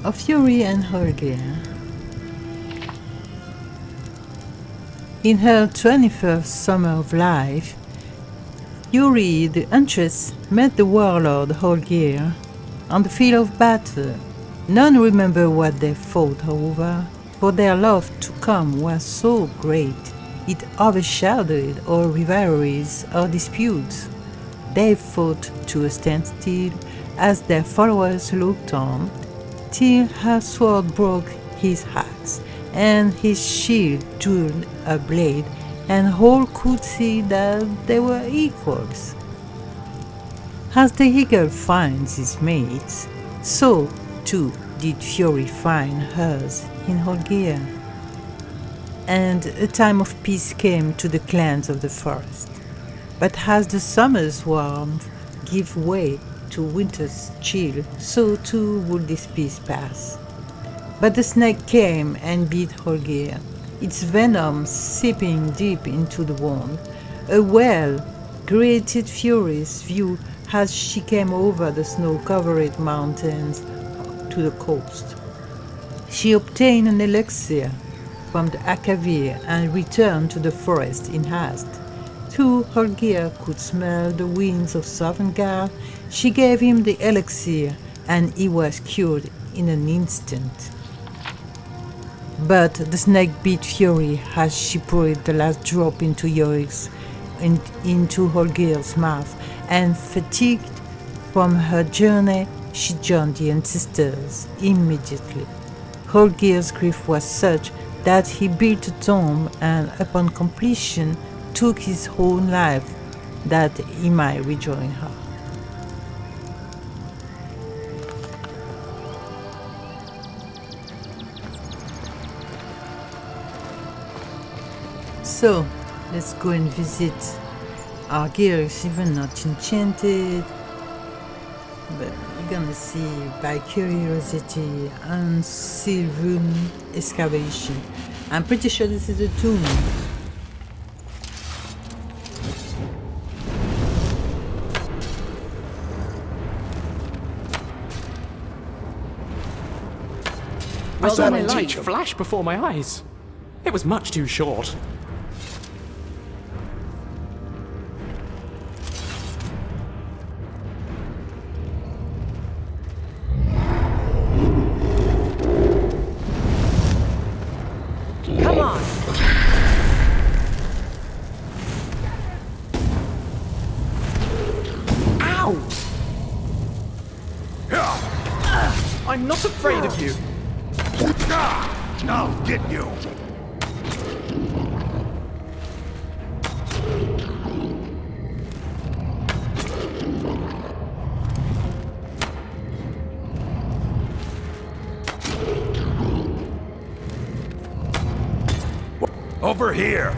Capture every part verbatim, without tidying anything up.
of Fury and Holger. In her twenty-first summer of life, Fury the Huntress met the warlord Holger on the field of battle. None remember what they fought over, for their love to come was so great it overshadowed all rivalries or disputes. They fought to a standstill as their followers looked on, till her sword broke his axe and his shield turned a blade, and all could see that they were equals. As the eagle finds his mates, so too did Fury find hers in Holger. And a time of peace came to the clans of the forest. But as the summer's warmth gave way to winter's chill, so too would this peace pass. But the snake came and bit Holger, its venom seeping deep into the wound. A well created Fury's view as she came over the snow-covered mountains to the coast. She obtained an elixir from the Akavir and returned to the forest in haste. Though Holger could smell the winds of Sovngarde, she gave him the elixir and he was cured in an instant. But the snake bit Fury as she poured the last drop into Yorick's in, into Holger's mouth, and fatigued from her journey, she joined the ancestors immediately. Holger's grief was such that he built a tomb and, upon completion, took his own life that he might rejoin her. So, let's go and visit our gear is even not enchanted, but you're gonna see by curiosity and Sylvan excavation. I'm pretty sure this is a tomb. I saw my light flash before my eyes. It was much too short. Come on. Ow! I'm not afraid of you. I'll get you! Over here!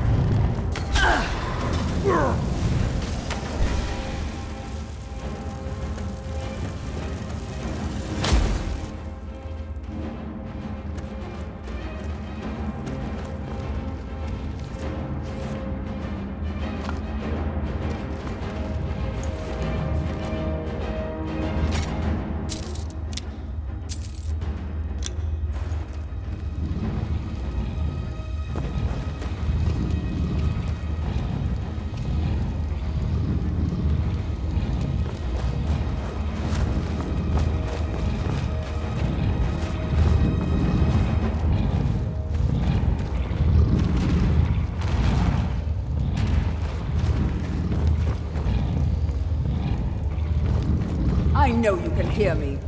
I know you can hear me.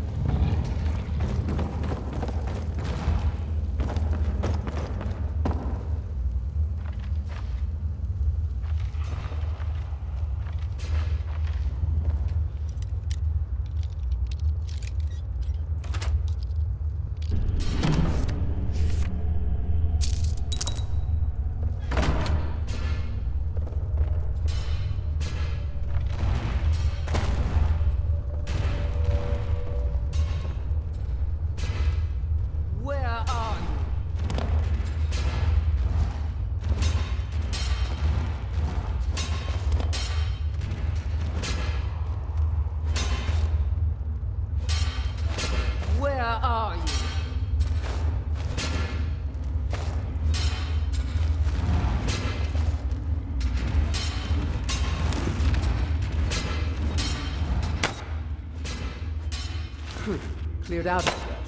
cleared out, I guess.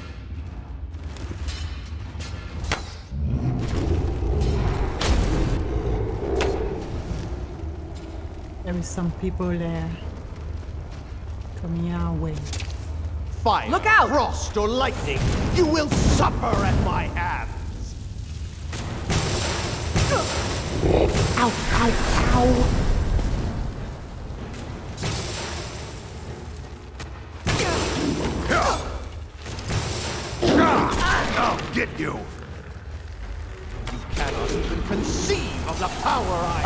There is some people there coming our way. Fire, Look out! frost, or lightning, you will suffer at my hands! Ow, ow, ow! I'll get you! You cannot even conceive of the power I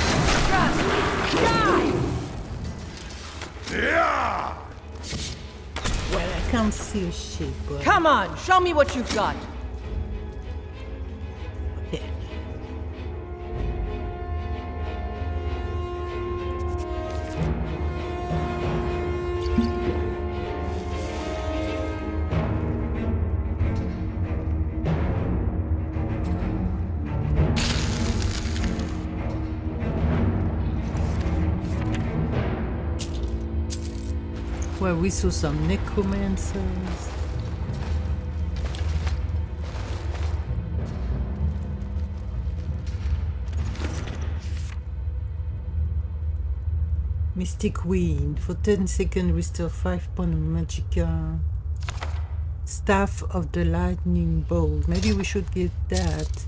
Yeah! Well, I can't see a shit, but... Come on, show me what you've got. Yeah. Well, we saw some necromancers. Mystic Wind. For ten seconds, restore five points of magicka. Staff of the Lightning Bolt. Maybe we should get that.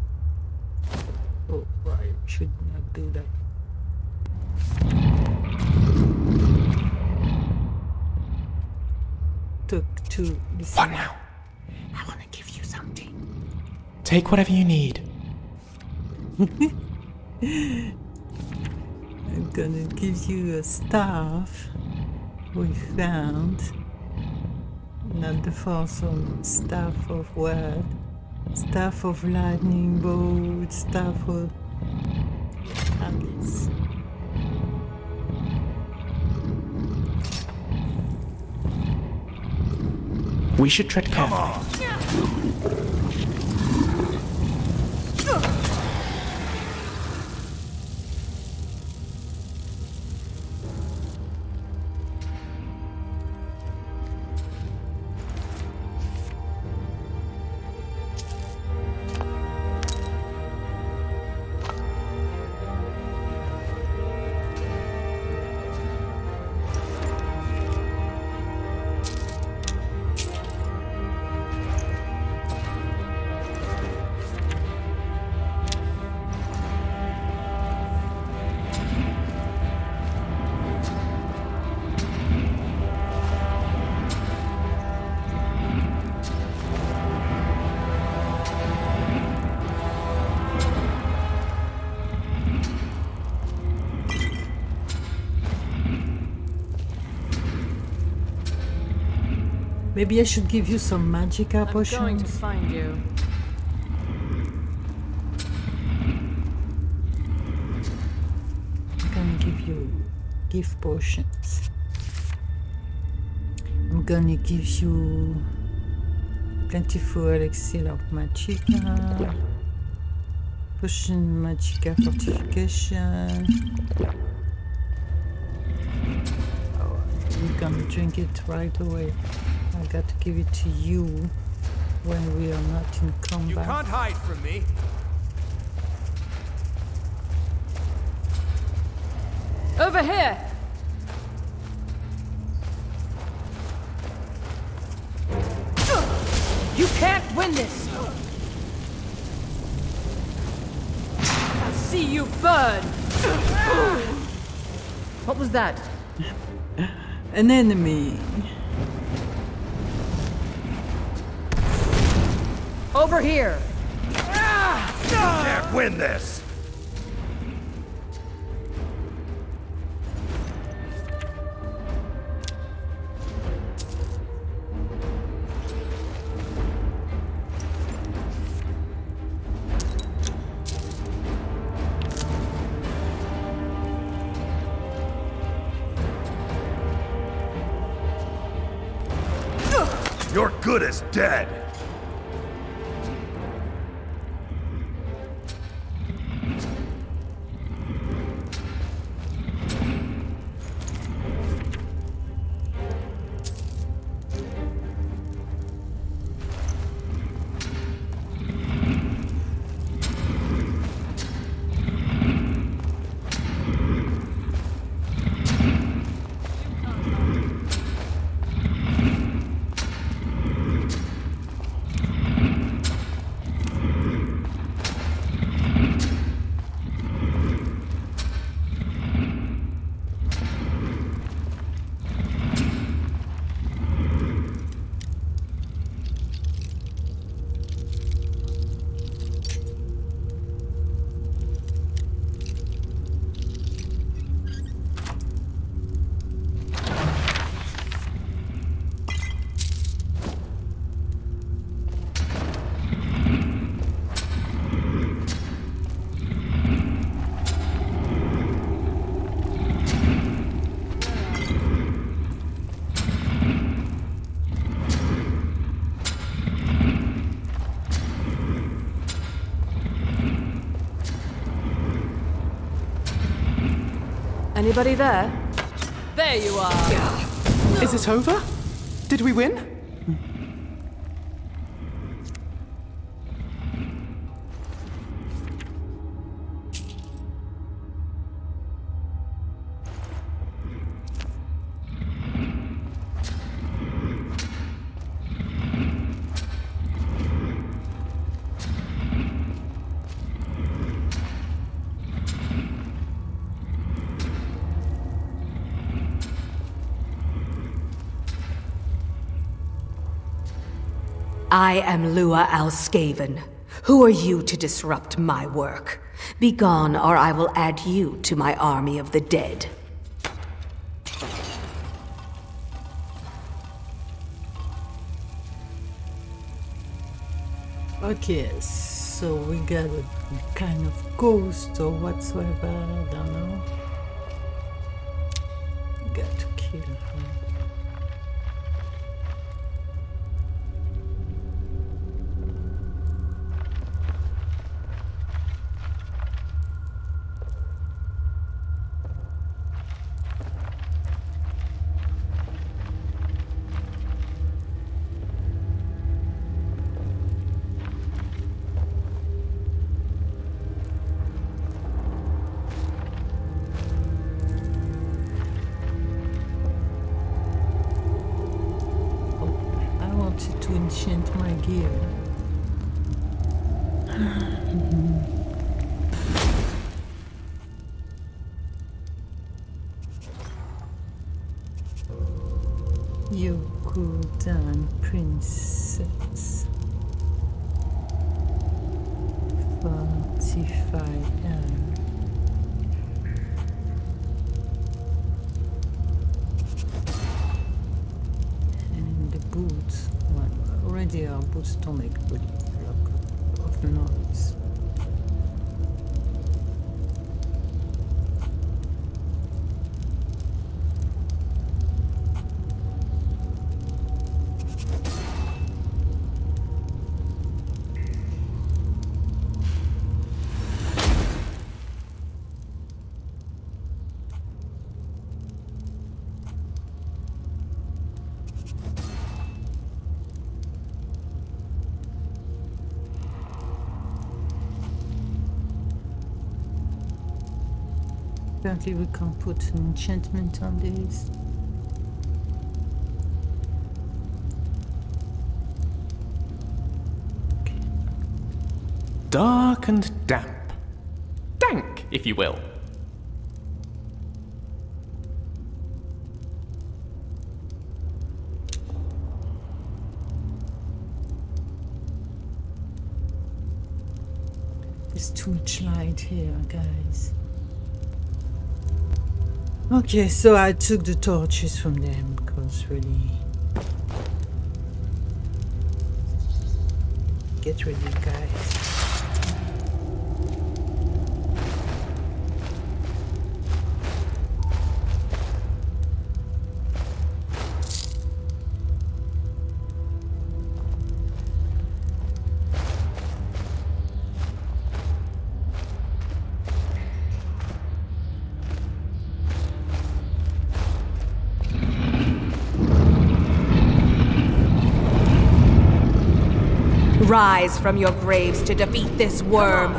Oh, right. We should not do that. Talk to this. What now? I want to give you something. Take whatever you need. I'm gonna give you a staff we found. Not the first one. Staff of what? Staff of lightning bolt. Staff of Alice. We should tread Come carefully. on! Maybe I should give you some magicka potions. I'm going to find you. I'm gonna give you gift potions. I'm gonna give you plentiful elixir of magicka, potion magicka fortification. Oh, I'm gonna drink it right away. I got to give it to you when we are not in combat. You can't hide from me. Over here! You can't win this! I'll see you burn! What was that? An enemy. Over here! Can't win this! You're good as dead! Anybody there? There you are. Is it over? Did we win? I am Lua Alskaven. Who are you to disrupt my work? Begone, or I will add you to my army of the dead. Okay, so we got a kind of ghost or whatsoever, I don't know. Got to kill her. To enchant my gear. Yokudan Princess. forty-five L. And the boots. Already our boots don't make a lot of noise. Apparently we can't put an enchantment on this. Okay. Dark and damp. Dank, if you will. There's too much light here, guys. Okay, so I took the torches from them because really... Get ready, guys. Rise from your graves to defeat this worm.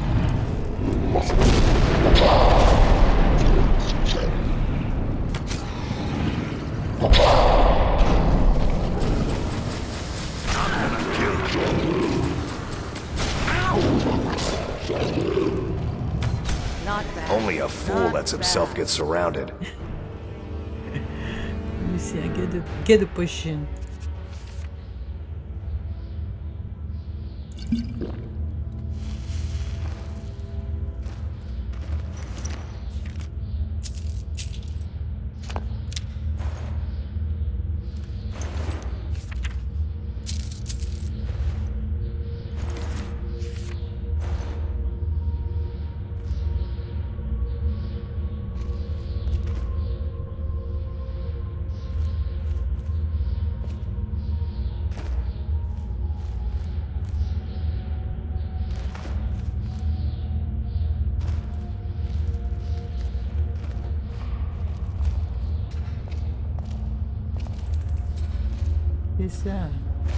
Not bad. Only a fool Not lets himself bad. get surrounded. Let me see, I get a, get a potion. is that?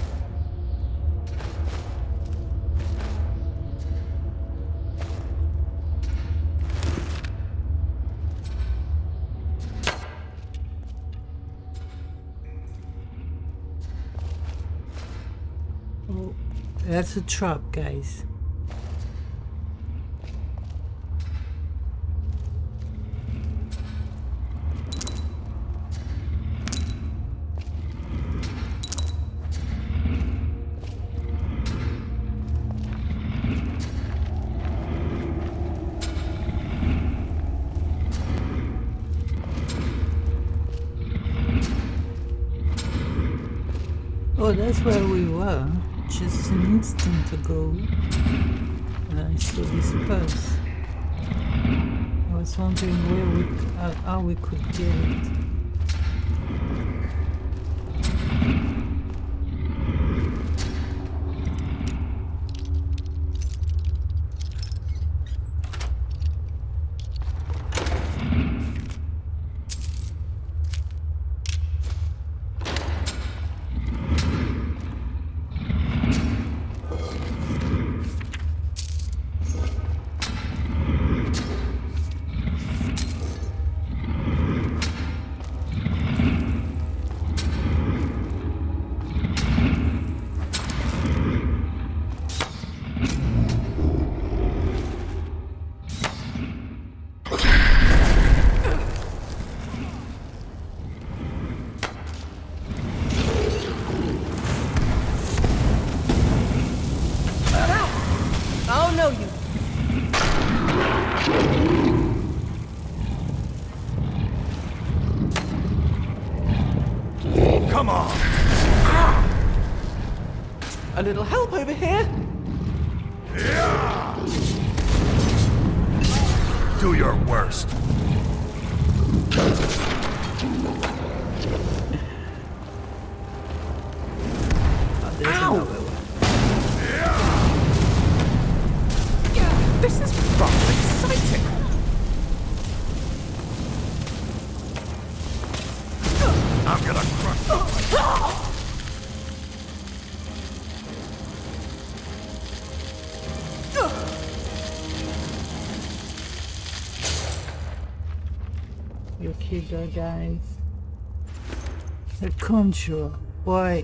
Oh, that's a trap, guys. Oh, that's where we were, just an instant ago. And I saw this purse. I was wondering where we, how, how we could get it. Come on! A little help over here? Yeah! Do your worst. Oh, there's another one. This is rather exciting. I'm gonna crush you. You killed her, guys. The conjurer. Why?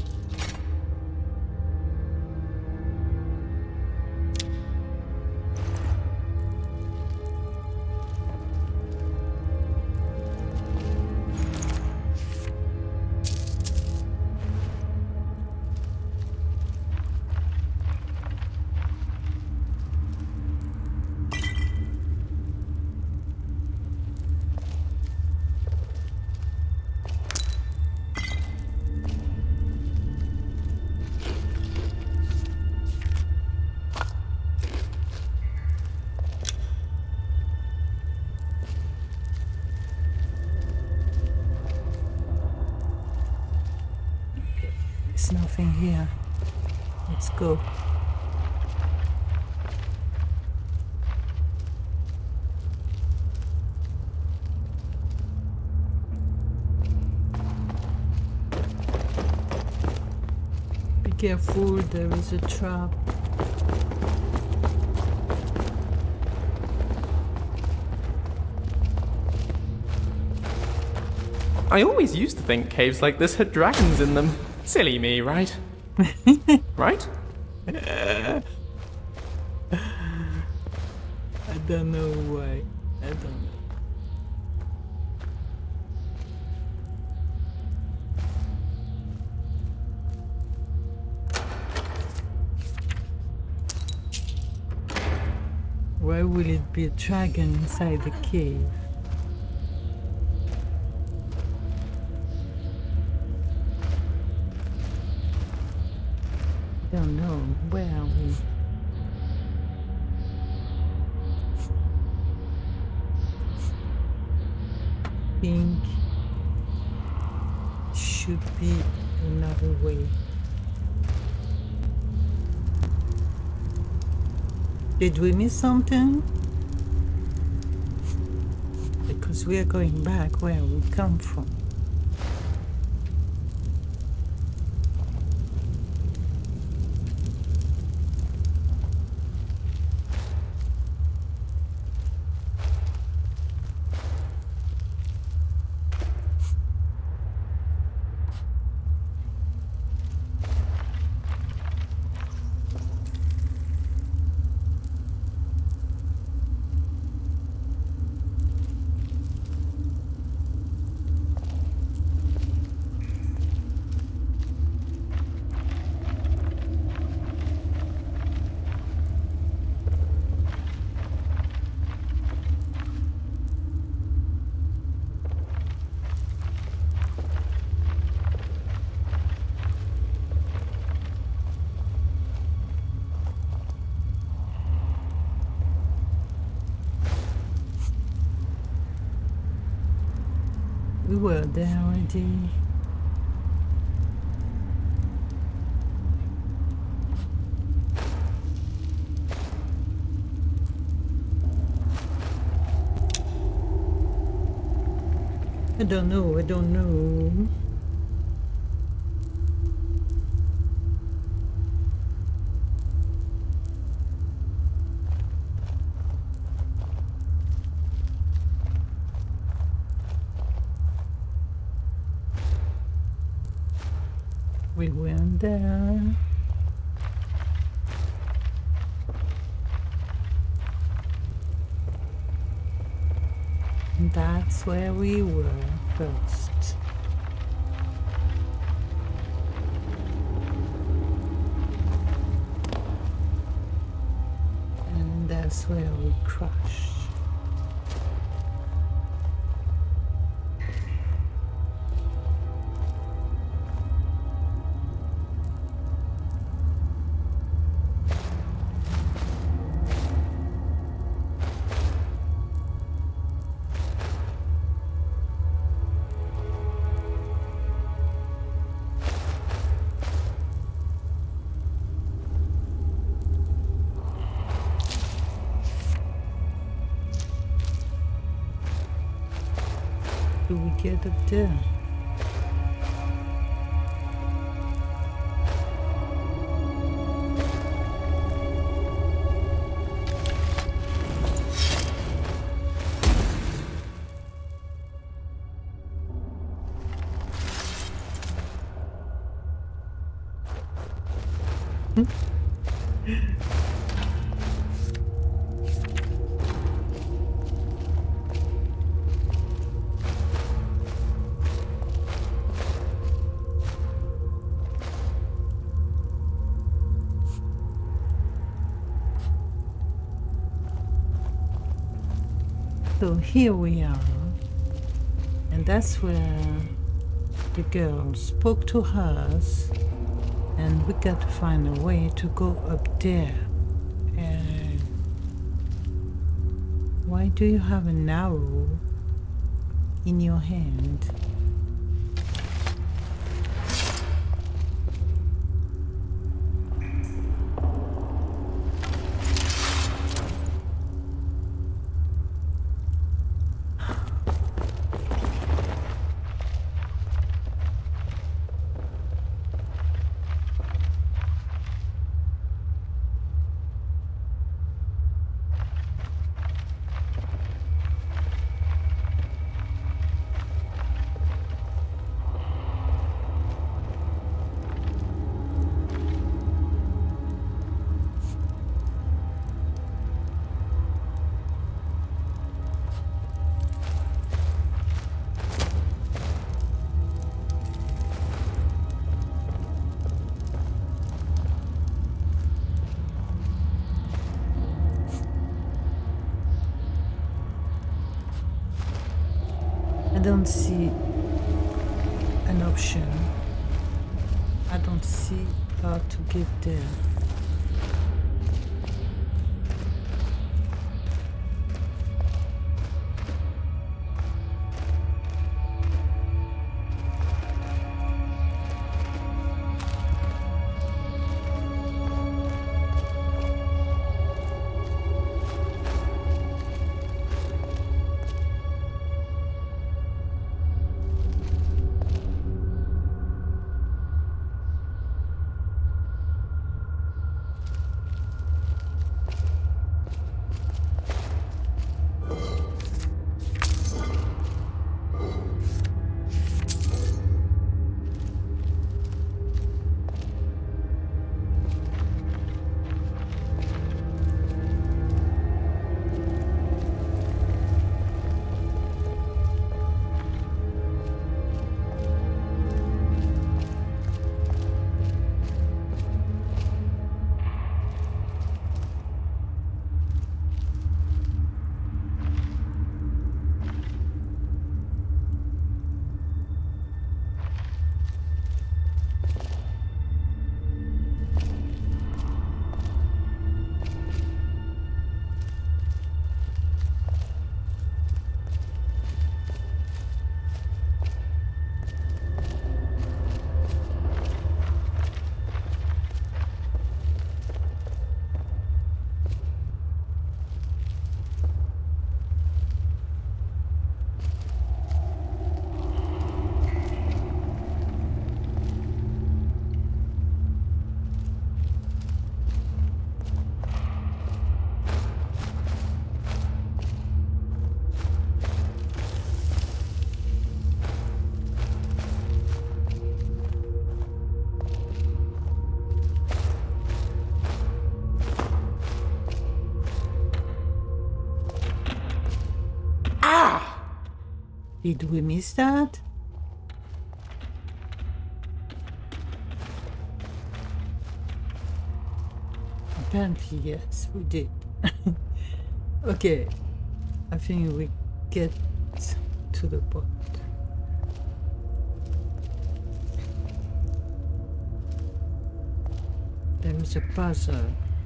There's nothing here. Let's go. Be careful, there is a trap. I always used to think caves like this had dragons in them. Silly me, right? Right? I don't know why. I don't know. Why will it be a dragon inside the cave? I don't know. Where are we? Think should be another way. Did we miss something? Because we are going back where we come from. We were there already. I don't know, I don't know. We went there. And that's where we were first. And that's where we crashed. Do we get up there? So here we are, and that's where the girl spoke to us, and we got to find a way to go up there. And why do you have an arrow in your hand? I don't see an option. I don't see how to get there. Did we miss that? Apparently, yes, we did. Okay, I think we get to the point. There is a puzzle.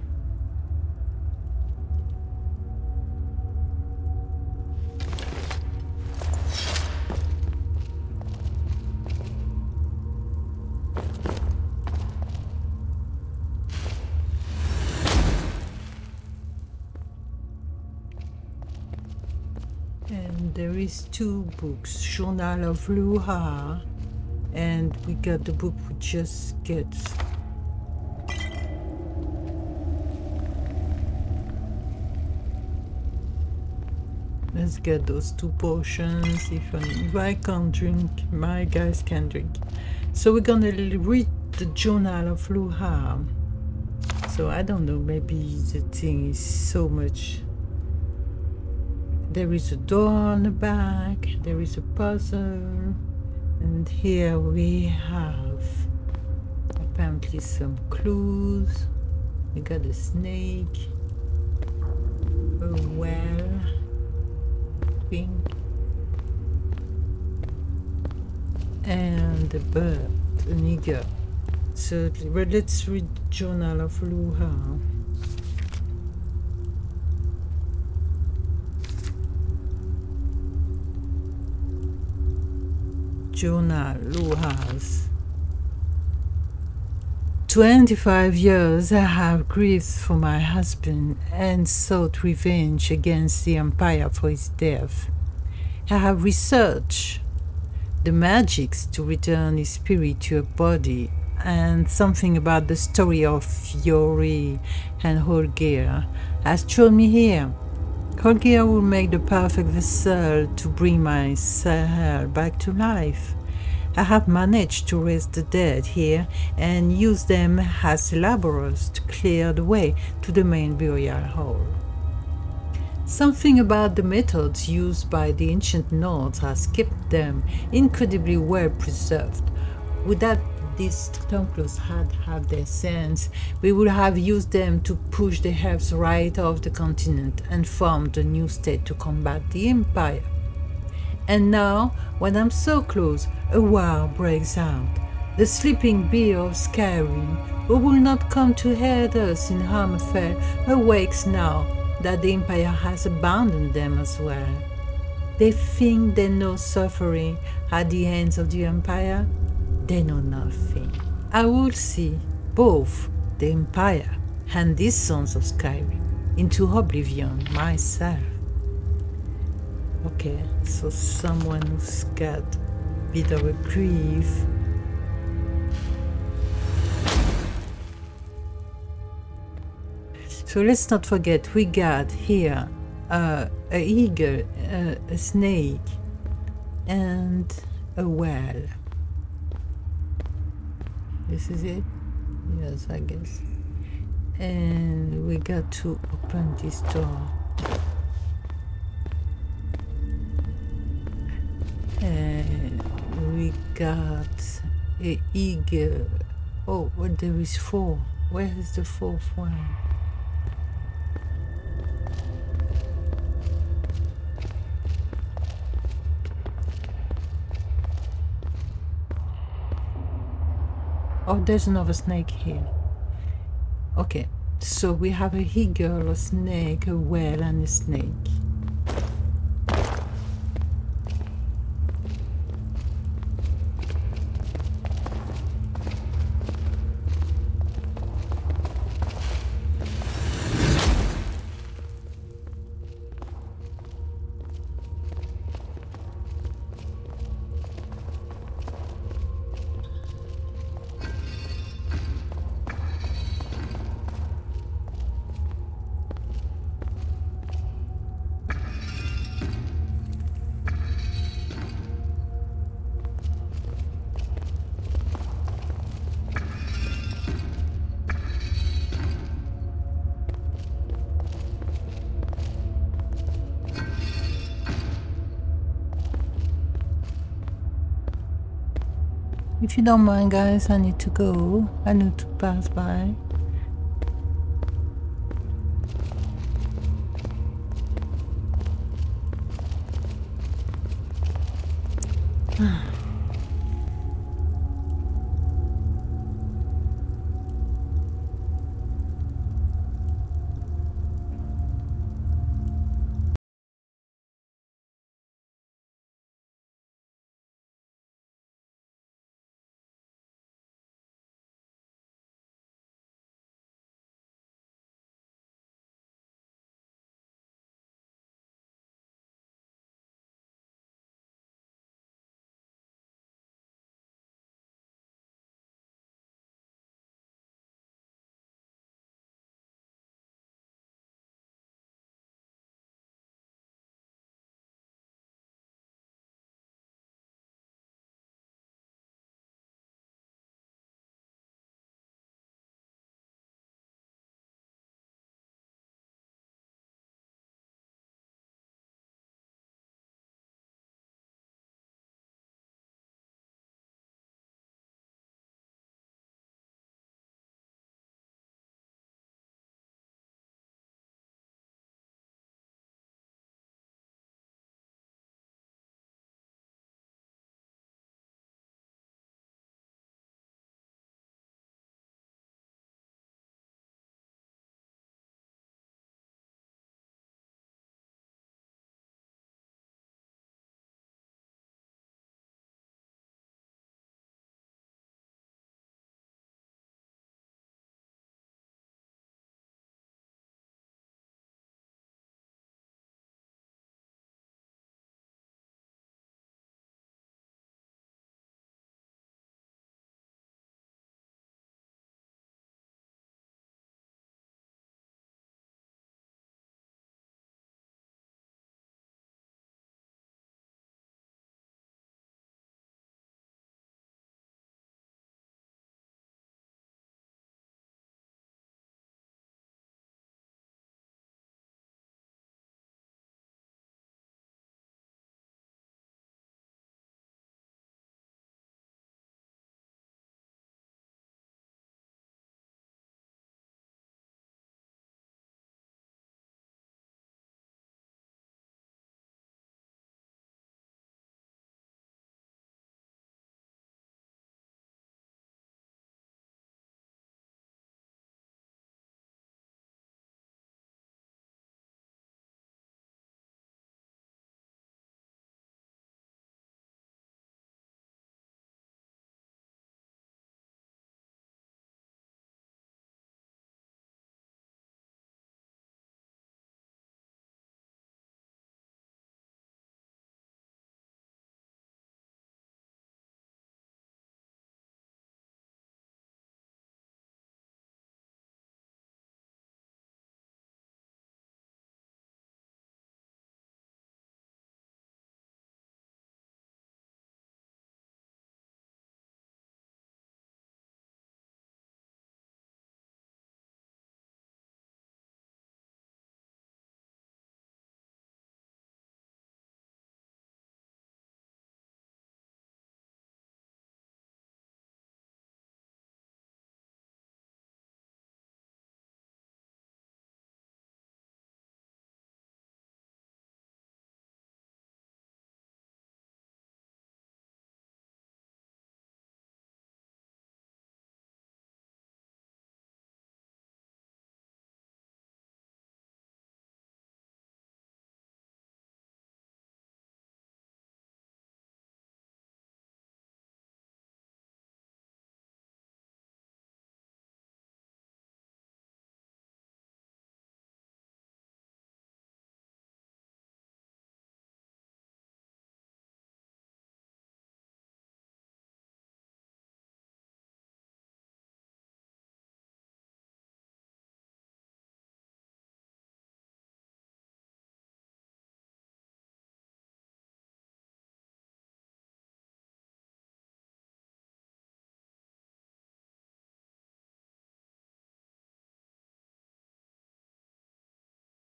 And there is two books, Journal of Luha, and we got the book we just get. Let's get those two potions. If I, if I can't drink, my guys can drink. So we're gonna read the Journal of Luha. So I don't know, maybe the thing is so much. There is a door on the back, there is a puzzle, and here we have apparently some clues. We got a snake, a well, pink, and a bird, an eagle. So but let's read Journal of Luha. Journal Luha's. Twenty-five years I have grieved for my husband and sought revenge against the Empire for his death. I have researched the magics to return his spirit to a body and something about the story of Yori and Holger has shown me here. Holger will make the perfect vessel to bring my Sahel back to life. I have managed to raise the dead here and use them as laborers to clear the way to the main burial hall. Something about the methods used by the ancient Nords has kept them incredibly well preserved. Without these Templars had had their sense, we would have used them to push the elves right off the continent and formed a new state to combat the Empire. And now, when I'm so close, a war breaks out. The sleeping bear of Skyrim, who will not come to head us in Hammerfell, awakes now that the Empire has abandoned them as well. They think they know suffering at the hands of the Empire. They know nothing. I will see both the Empire and these sons of Skyrim into oblivion myself. Okay, so someone who's got a bit of a grief. So let's not forget, we got here uh, a eagle, uh, a snake, and a whale. This is it? Yes, I guess. And we got to open this door. And we got a eagle. Oh, well, there is four. Where is the fourth one? Oh, there's another snake here. Okay, so we have a eagle, a snake, a whale, and a snake. If you don't mind, guys, I need to go. I need to pass by. Ah.